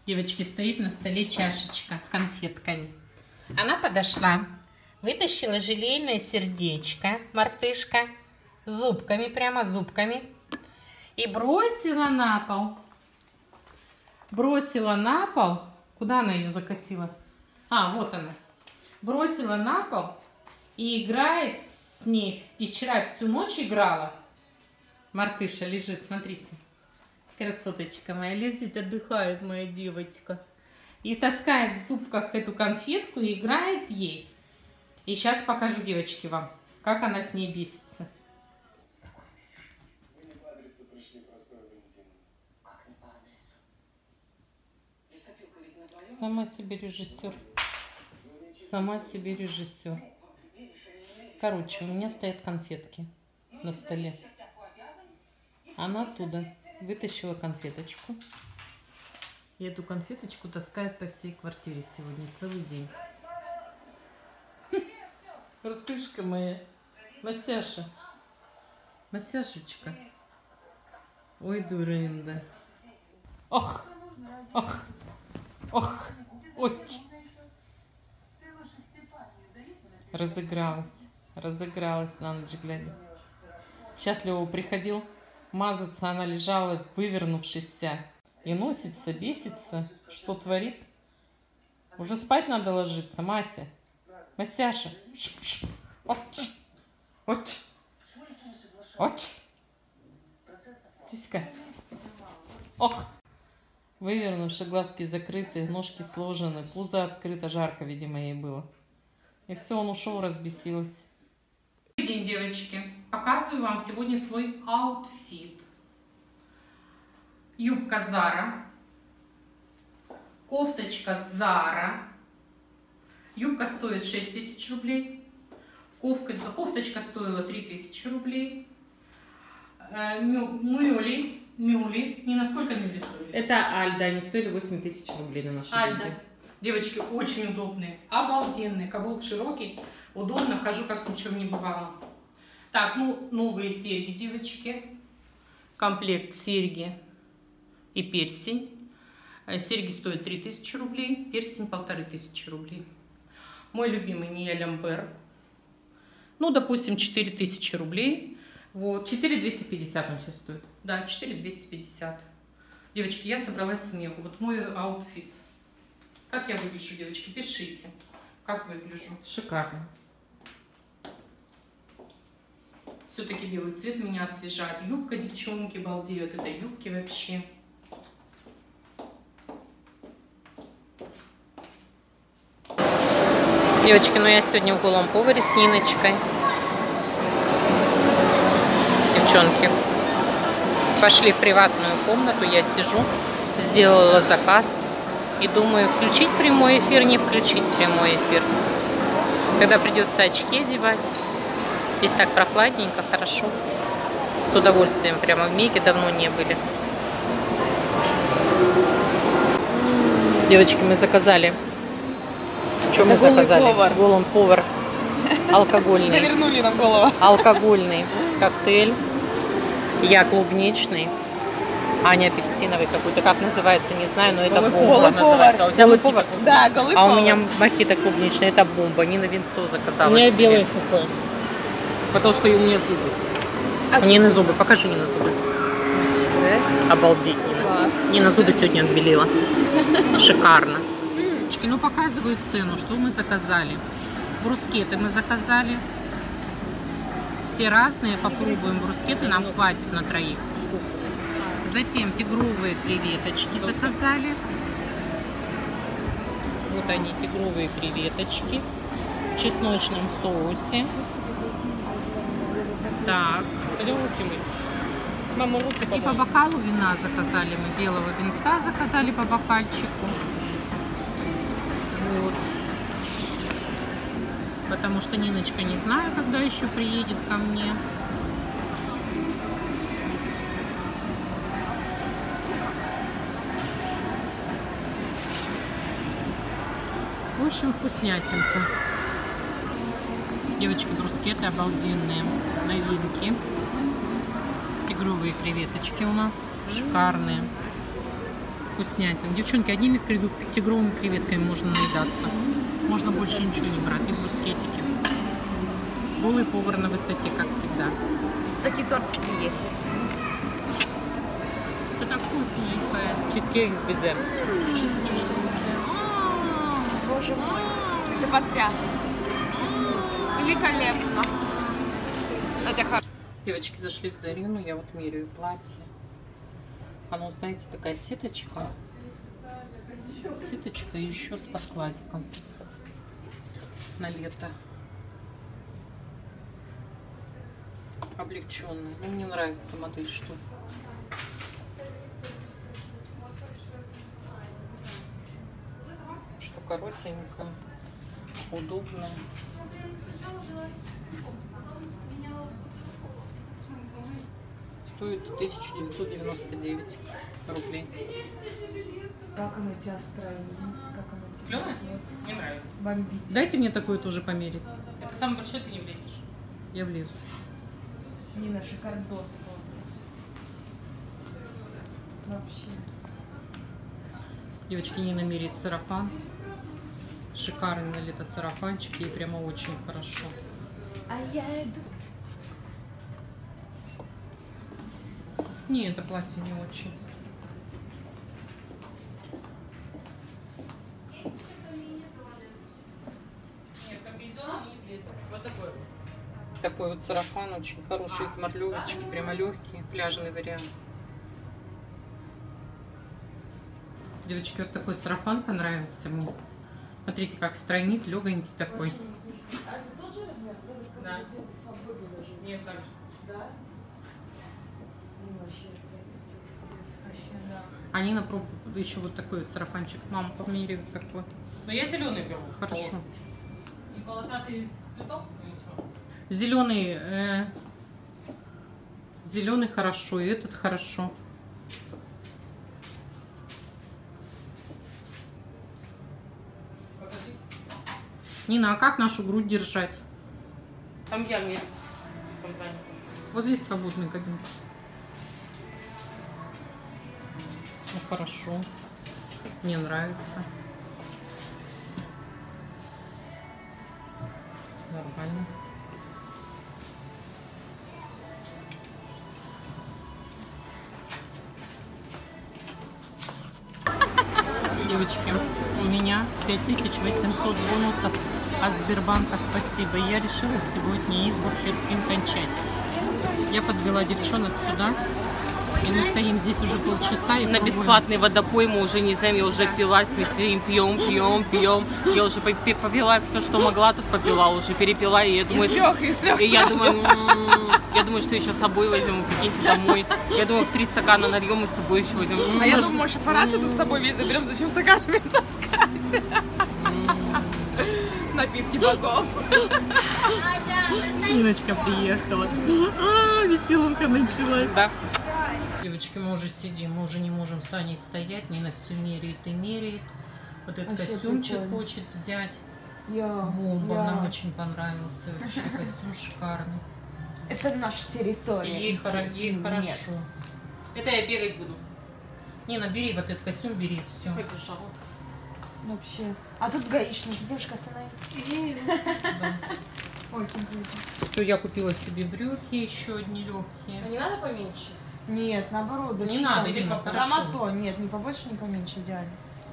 Девочки, стоит на столе чашечка с конфетками. Она подошла, вытащила желейное сердечко, мартышка, зубками, прямо зубками, и бросила на пол. Бросила на пол. Куда она ее закатила? А, вот она. Бросила на пол и играет с ней. И вчера всю ночь играла. Мартыша лежит, смотрите. Красоточка моя лежит, отдыхает моя девочка. И таскает в зубках эту конфетку и играет ей. И сейчас покажу, девочки, вам, как она с ней бесится. Сама себе режиссер. Сама себе режиссер. Короче, у меня стоят конфетки на столе. Она оттуда вытащила конфеточку. И эту конфеточку таскает по всей квартире сегодня целый день. Мартышка моя. Масяша. Масяшечка. Ой, дурында. Ох. Ох. Ох. Ой. Разыгралась. Разыгралась на ночь глядя. Счастливо приходил мазаться, она лежала, вывернувшись. И носится, бесится. Что творит? Уже спать надо ложиться, Мася. Масяша. Тюська. Ох. Вывернувши, глазки закрыты, ножки сложены, пузо открыто, жарко, видимо, ей было. И все, он ушел, разбесилась. Добрый день, девочки. Показываю вам сегодня свой аутфит. Юбка Zara, кофточка Zara. Юбка стоит 6000 рублей. Кофточка стоила 3000 рублей. Мюли. Не насколько мюли стоили? Это Альда, они стоили 8000 рублей на наши Альда. деньги. Девочки, очень удобные, обалденные. Каблук широкий, удобно, хожу, как ни в чем не бывало. Так, ну, новые серьги, девочки. Комплект серьги и перстень. Серьги стоят 3000 рублей, перстень 1500 рублей. Мой любимый Ниэль Амбер. Ну, допустим, 4000 рублей. Вот. 4250 он сейчас стоит. Да, 4250. Девочки, я собралась в Мегу. Вот мой аутфит. Как я выгляжу, девочки? Пишите. Как выгляжу? Шикарно. Все-таки белый цвет меня освежает. Юбка, девчонки, балдеют. Это юбки вообще. Девочки, ну я сегодня в голом поваре с Ниночкой. Девчонки, пошли в приватную комнату, я сижу, сделала заказ и думаю, включить прямой эфир, не включить прямой эфир. Когда придется очки одевать, здесь так прохладненько, хорошо, с удовольствием, прямо в Меге давно не были. Девочки, мы заказали. Что мы заказали? Голый повар. Алкогольный. Завернули нам голову. Алкогольный коктейль. Я клубничный. Аня апельсиновый какой-то. Как называется, не знаю, но это бомба. Голый повар? Да, голый повар. А у меня мохито клубничный. Это бомба. Нина винцо заказала. У меня себе. белый сухой. Потому что и у меня зубы. У Нины зубы. Покажи Нина зубы. Обалдеть, Нина. Класс. Нина зубы сегодня отбелила. Шикарно. Ну, показываю цену, что мы заказали. Брускеты мы заказали. Все разные, попробуем. Брускеты нам хватит на троих. Затем тигровые креветочки заказали. Вот они, тигровые креветочки в чесночном соусе. Так. Руки мыть. Мама, руки И по бокалу вина заказали. Мы белого винца заказали по бокальчику. Вот. Потому что Ниночка не знаю, когда еще приедет ко мне. В общем, вкуснятинка. Девочки, брускеты обалденные. Новинки. Тигровые креветочки у нас. Шикарные. вкуснятин. Девчонки, одними тигровыми креветками можно наедаться. Можно больше ничего не брать, не брускетики. Голый повар на высоте, как всегда. Такие тортики есть. Что-то вкусненькое. Чизкейк с безе. Боже мой, это потрясно. Великолепно. Это хорошо. Девочки зашли в Зарину, я вот меряю платье. Оно, знаете, такая сеточка. Сеточка и еще с подкладиком на лето. Облегченная. Ну, мне нравится модель, что коротенько, удобно. Стоит 1999 рублей. Как оно у тебя строено? Как оно у тебя? Клёвое? Мне нравится. Бомбит. Дайте мне такое тоже померить. Это самый большой, ты не влезешь. Я влезу. Нина, шикардос просто. Вообще. Девочки, Нина меряет сарафан. Шикарный на лето сарафанчик. Ей прямо очень хорошо. А я иду. Не, это платье не очень. Нет, комбинезон не влезет. Вот такой вот. Такой вот сарафан очень хороший, из марлевочки, прямо легкий, пляжный вариант. Девочки, вот такой сарафан понравился мне. Смотрите, как стройнит, легонький такой. А это тот же размер? Да. Свободно даже. Нет, так же. Да? Ну, вообще, вообще, да. А Нина пробует еще вот такой сарафанчик. Мама, померяет такой. Но я зеленый беру. Хорошо. И полосатый цветок, ничего. Зеленый, зеленый хорошо, и этот хорошо. Покажи. Нина, а как нашу грудь держать? Там я месяц. Там занято. Вот здесь свободный кабинет. Ну, хорошо. Мне нравится. Нормально. Девочки, у меня 5800 бонусов от Сбербанка. Спасибо. Я решила сегодня избор кончать. Я подвела девчонок сюда. И мы стоим здесь уже полчаса. И На пробуем. бесплатный водопой мы уже не знаем, я уже пилась, мы сидим, пьем. Я уже попила все, что могла, тут попила, уже перепила, и я думаю, я думаю, что еще с собой возьмем, прикиньте, домой. Я думаю, в 3 стакана нальем и с собой еще возьмем. А я думаю, может, аппараты тут с собой весь заберем, зачем стаканами таскать? Напитки богов. Ниночка приехала. Веселунка началась. Да. Девочки, мы уже сидим, мы уже не можем с Аней стоять. Нина все меряет и меряет. Вот этот Вообще костюмчик прикольно. хочет взять. Я. Бомба, нам очень понравился. Вообще костюм шикарный. Это наша территория. Ей естественно, нет. хорошо. Это я бегать буду. Нина, бери вот этот костюм, бери, все. Вообще. А тут гаишник. Девушка, остановитесь. Очень круто. Все, я купила себе брюки, еще одни легкие. А не надо поменьше? Нет, наоборот, Не зачем? надо, Лена, хорошо. Сама то. Нет, не побольше, не поменьше, идеально.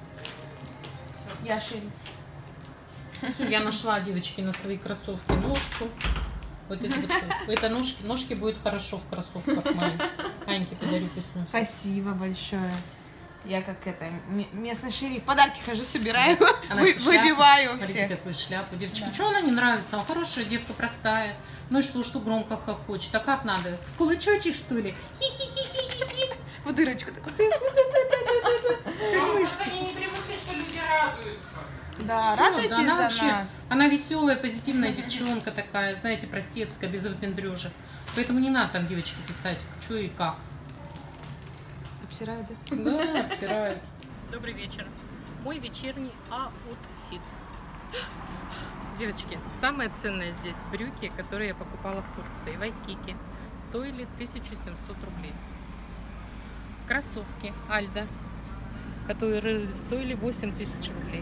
Я шире. Всё, я нашла, девочки, на свои кроссовки ножку. Вот это, это ножки будет хорошо в кроссовках моих. Аньке подарю, пусть носит. Спасибо большое. Я как это, местный шериф, подарки хожу, собираю, Она шляпу, выбиваю смотрите, все. какую шляпу. Девочки, что она не нравится? Она хорошая девка, простая. Ну и что громко хохочет? А как надо? Кулачочек, что ли? Хи-хи-хи-хи-хи. В дырочку такую. Потому что они не привыкли, что люди радуются. Да, Всё, радуйтесь да, она за вообще, нас. она веселая, позитивная девчонка такая, знаете, простецкая, без выпендрежа. Поэтому не надо там девочки писать, что и как. Обсираю, да? Да, обсирают. Добрый вечер. Мой вечерний аутфит. Девочки, самое ценное здесь брюки, которые я покупала в Турции, в Айкике. Стоили 1700 рублей. Кроссовки Альда. которые стоили 8000 рублей.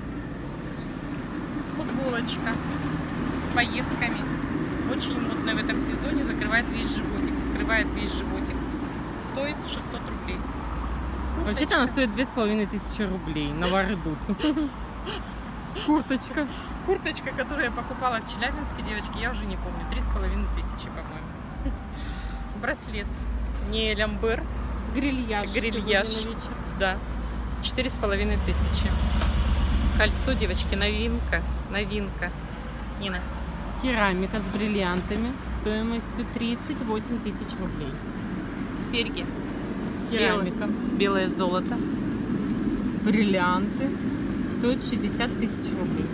Футболочка с пайетками. Очень модная в этом сезоне, закрывает весь животик. Скрывает весь животик. Стоит 600 рублей. Вообще-то она стоит 2500 рублей. На идут. Курточка. Курточка, которую я покупала в Челябинске, девочки, я уже не помню. 3500, по-моему. Браслет. Не лямбер. Грильяж. Грильяж. Да. 4500. Кольцо, девочки, новинка. Новинка. Нина. Керамика с бриллиантами стоимостью 38 тысяч рублей. Серьги. Керамика. Белое золото. Бриллианты. Стоит 60 тысяч рублей.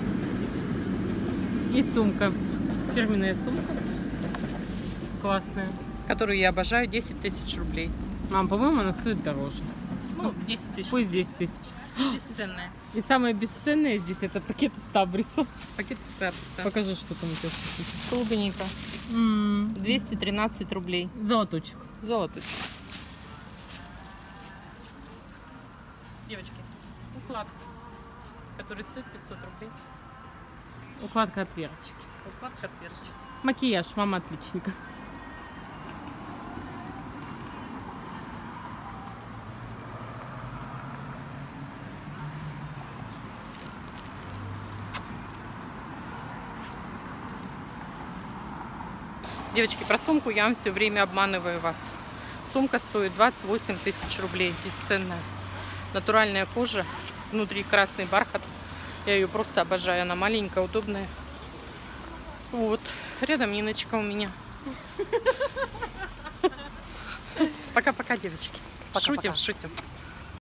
И сумка. Фирменная сумка. Классная. Которую я обожаю, 10 тысяч рублей. Мам, по-моему, она стоит дороже. Ну, 10 тысяч. Пусть 10 тысяч. Бесценная. И самое бесценное здесь это пакет из табриса. Пакет из Крабса. Покажи, что там у тебя. Клубника. 213 рублей. Золоточек. Золоточек. Девочки, укладка, которая стоит 500 рублей. Укладка от Верочки. Укладка от Верочки. Макияж, мама отличника. Девочки, про сумку я вам все время обманываю вас. Сумка стоит 28 тысяч рублей, бесценная. Натуральная кожа, внутри красный бархат. Я ее просто обожаю, она маленькая, удобная. Вот, рядом Ниночка у меня. Пока-пока, девочки. Пока-пока. Шутим, шутим.